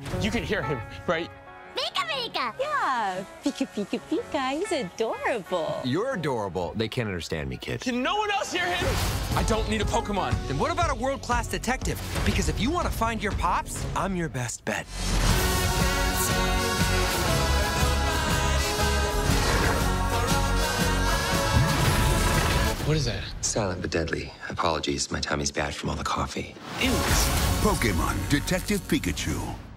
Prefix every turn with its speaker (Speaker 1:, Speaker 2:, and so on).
Speaker 1: You can hear him, right?
Speaker 2: Pika Pika!
Speaker 3: Yeah, Pika Pika Pika. He's adorable.
Speaker 4: You're adorable. They can't understand me, kid.
Speaker 1: Can no one else hear him? I don't need a Pokemon.
Speaker 5: Then what about a world-class detective? Because if you want to find your pops, I'm your best bet.
Speaker 1: What is that?
Speaker 4: Silent but deadly. Apologies, my tummy's bad from all the coffee.
Speaker 1: Ew.
Speaker 6: Pokemon Detective Pikachu.